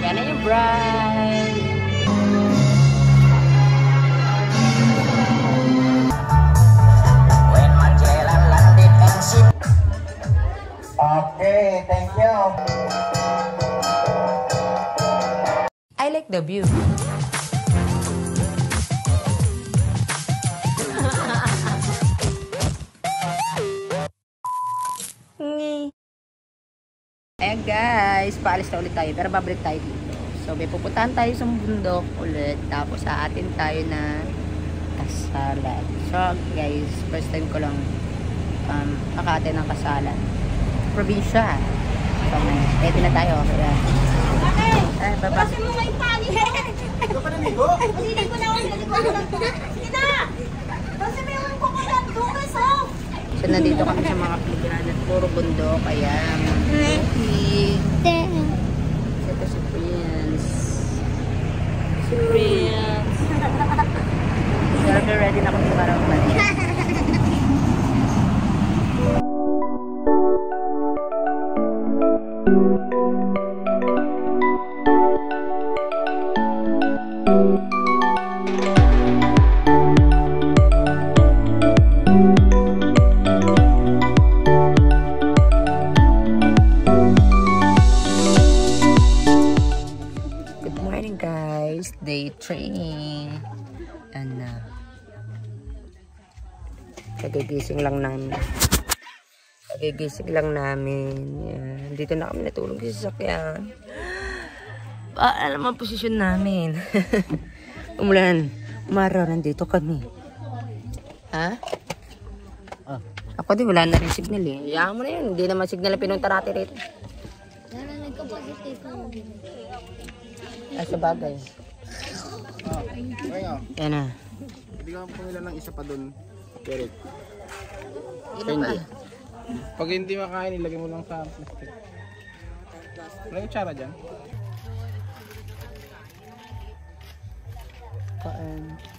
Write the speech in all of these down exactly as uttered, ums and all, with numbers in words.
Yan na yung bride. When Magellan landed and ship. Okay, thank you. I like the view. Ayan guys, paalis na ulit tayo pero babalik tayo dito. So may pupuntahan tayo sa bundok ulit tapos sa atin tayo na kasalan. So guys, first time ko lang um, makate ng kasalan. Probinsya. So ready na tayo. Kaya ay, babas. Kasi mo may pali. Ito pa namigo? Hindi ko na ako. Hindi ko na. Sige na. Kasi may mga kukutan doon kasi. So nandito kami sa mga pilihan at puro bundok. Ayan. Ready. Ito si Prince. Si Prince. Pero ready na kami para magbalik. Day training and uh, kagigising lang namin kagigising lang namin yan. Dito na kami natulog sa sasakyan. Ah, alam ang posisyon namin. Umulan umaraw, nandito kami ha oh. Ako din wala na rin signal eh. Hayaan mo na yun, hindi naman signal na pinunta natin rito. Ay sa bagay. Oh, yan na. Hindi ka pumila ng isa pa dun. Derek. Ito pa. Pag hindi makain, ilagay mo lang sa plastic. Wala yung tsara dyan. Paan.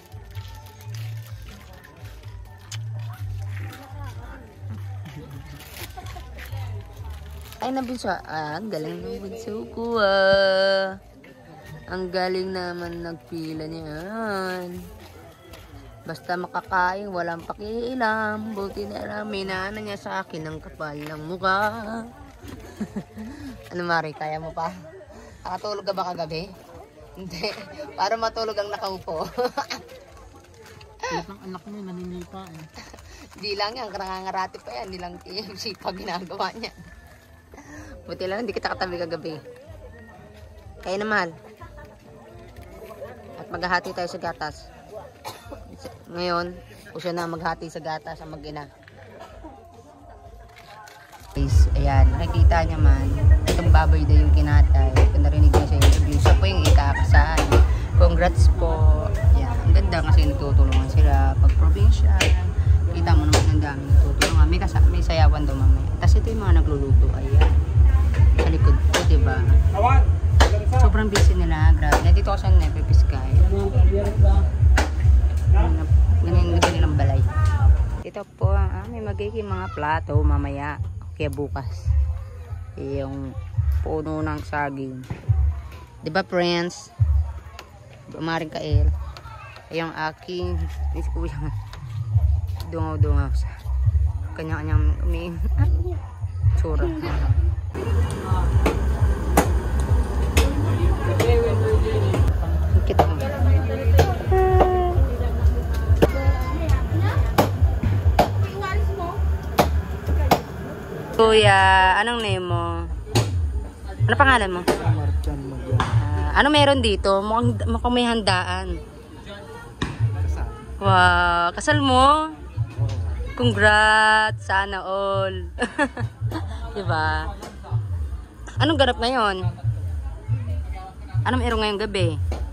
Ay, nabunso. Ah, ang galing ng bunso ko ah. Ang galing naman nagpila niyan. Basta makakain, walang pakialam. Buti na lang, minana niya sa akin ang kapal ng mukha. Ano Mari, kaya mo pa? Nakatulog ka ba kagabi? Hindi. Para matulog ang nakaupo. Lahat ng anak mo, naninipa eh. Di lang yan, nangangarati pa yan. Di lang sipa ginagawa niya. Buti lang, hindi kita katabi kagabi. Kaya na mahal. At maghahati tayo sa gatas. Ngayon, o siya na maghati sa gatas ang mag-ina. Guys, ayan, nakikita niya man, itong baboy daw yung kinatay. Kung narinig niya sa interview, siya po yung ikakasal. Congrats po. Ayan, ang ganda kasi nagtutulungan sila pag probinsya. Kita mo naman ang dami nagtutulungan. May, kasa may sayawan daw mamaya. Tapos ito yung mga nagluluto. Ayan. Sa likod po, diba? Sobrang busy nila, grabe. Nandito ako sa Nepepiskay. Ganyan nilang balay. Ito po, ah, may magiging mga plato mamaya. Kaya bukas. Yung puno ng saging. Diba, friends? Bumaring kail. Yung aking dungaw-dungaw sa kanya-kanyang may tsura. Kita mo. Kuya, anong name mo? Ano pangalan mo? Uh, ano meron dito? Mukhang, mukhang may handaan. Wow, kasal mo? Congrats, sana all. Diba? Anong ganap ngayon? Anong meron ngayong gabi?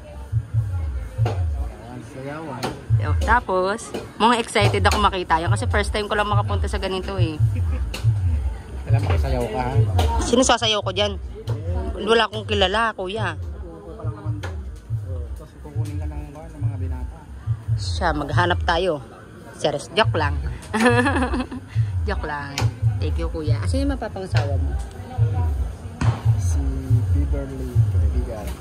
Sayawan. Tapos, mga excited ako makita yun kasi first time ko lang makapunta sa ganito eh. Alam mo, sayaw ka ha? Sino sasayaw ko dyan? Wala akong kilala, kuya. Tapos kukunin ka ng, ng mga binata. Siya, maghanap tayo. Serious, joke lang. Joke lang. Thank you, kuya. Sino yung mapapangasawa mo? Si Beverly Revigar.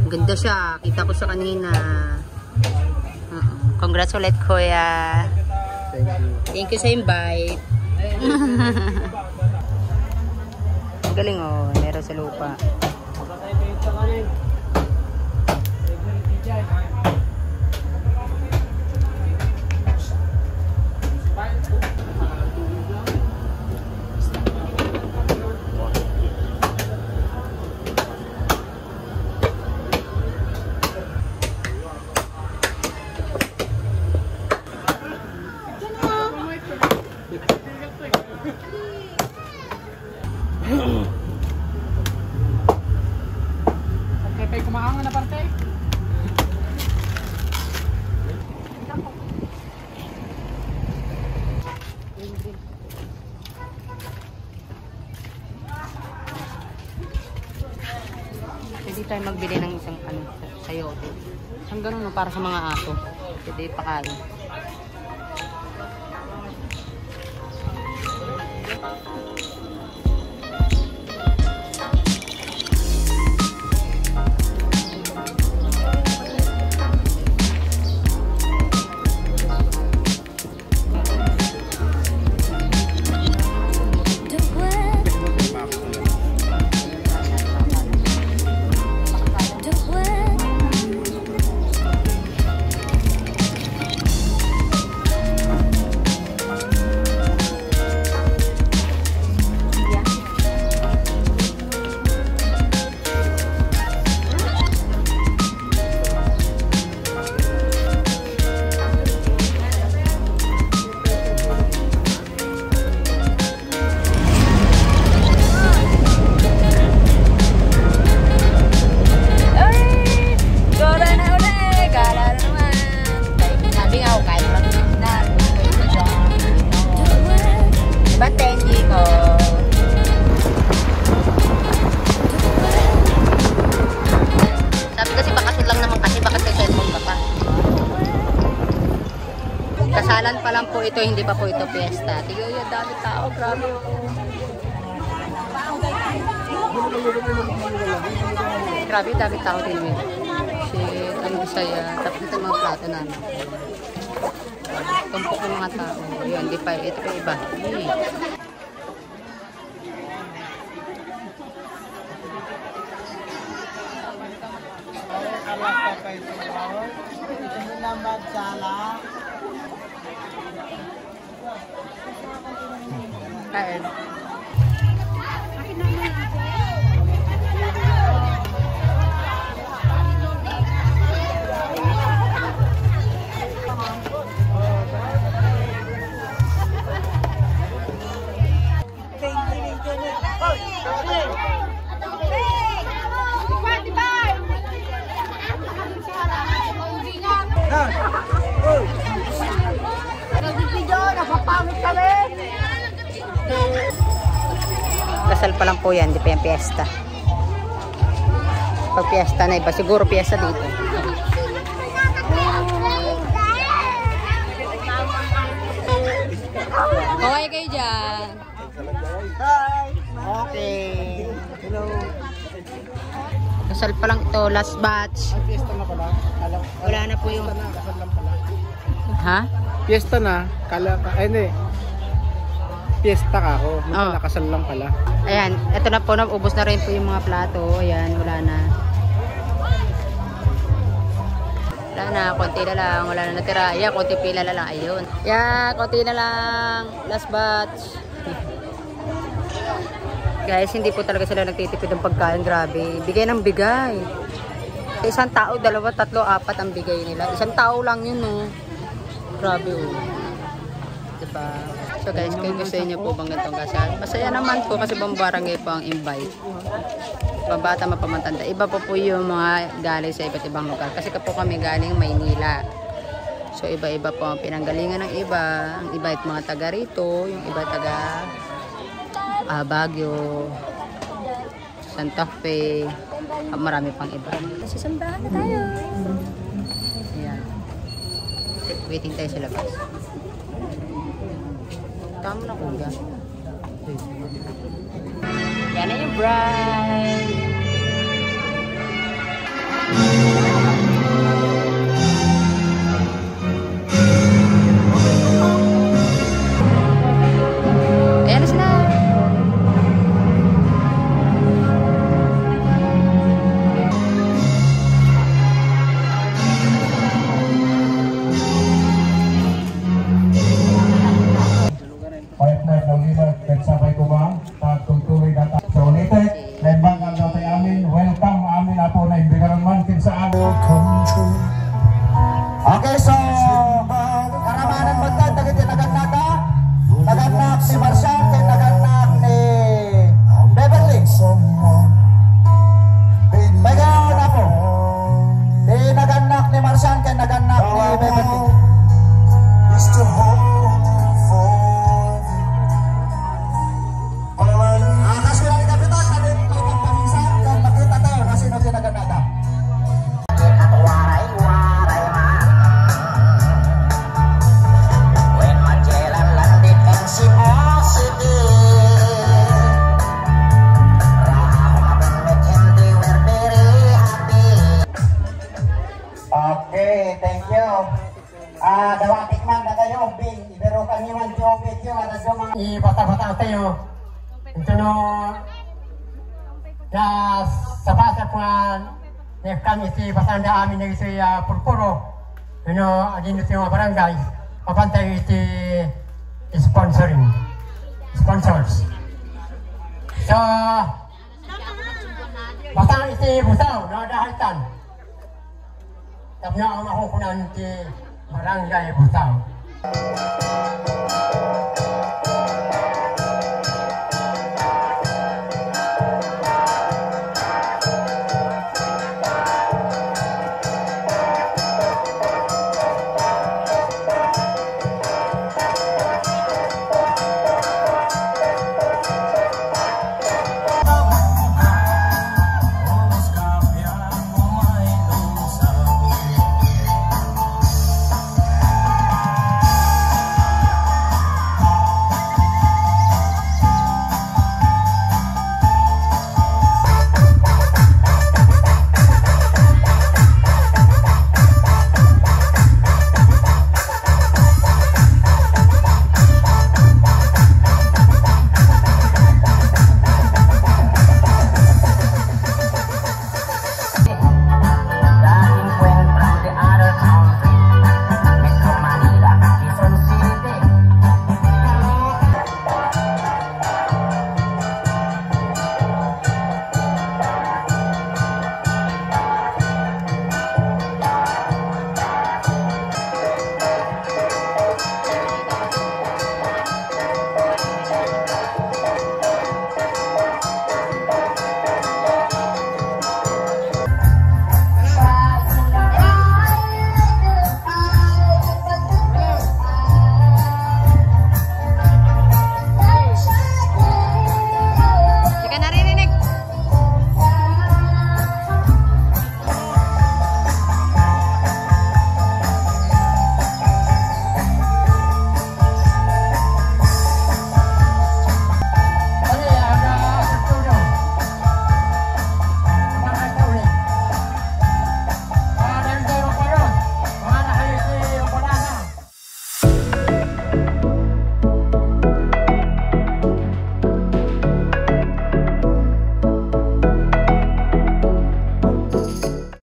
Ganda siya. Kita ko siya kanina. Uh-uh. Congrats ulit, Kuya. Thank you. Thank you sa invite. Ang galing oh. Meron sa lupa. Pepe, kumaangan na parte. Pwede tayo magbili ng isang ano, sayote. Ang ganun no, para sa mga aso. Pwede pakain. Kasalan pa lang po ito, hindi pa po ito piyesta. Tignan yun, dami tao, grabe. Grabe, dami tao din yun. Shit, ang Bisaya. Tapos ito mga plato namin. Tumpok ng mga tao. Yun, di pa, ito pa iba. Hey. Kain. Kasal pa lang po yan, di pa yung piyesta. Pag piyesta na iba, siguro piyesta dito. Okay kayo dyan. Hi. Okay. Hello. Kasal pa lang ito, last batch. Piyesta na pala. Wala na po yung... Kasal lang pala. Ha? Piyesta na. Kala ka. Ay, hindi. Piyesta ka ako. Oh. Nakasal lang pala. Ayan, ito na po, ubos na rin po yung mga plato. Ayan, wala na. Wala na, konti na lang. Wala na natira. Ayan, konti pila na lang. Ayun. Ayan, konti na lang. Last batch. Guys, hindi po talaga sila nagtitipid ng pagkain. Grabe. Bigay ng bigay. Sa isang tao, dalawa, tatlo, apat ang bigay nila. Isang tao lang yun, no. Grabe, oh. Diba? So guys, kung gusto niyo po bang ganitong kasal, masaya naman po kasi bang barangay po ang invite. Pambata, mapamantanda. Iba po po yung mga galing sa iba't ibang lugar. Kasi po kami galing Maynila. So iba-iba po ang pinanggalingan ng iba. Ang iba ay mga taga rito, yung iba taga uh, Baguio, Santa Fe, uh, marami pang iba. Kasi sambahan na tayo. Ayan. Waiting tayo sa labas. Tama na kuya. Yan na yung bride. thank you. Ah, dawatik man na kayo, Bing. Ibero kami man di obit yung ada do mga ibata-bata tayo. Ito no na sa basa po na kami si basanda amin na ito ya purpuro. Ano, adin ito yung barangay. Mapantay iti sponsoring. Sponsors. So, batang iti busaw, na dahitan. Tapos na ang makukunan iti barangay busaw.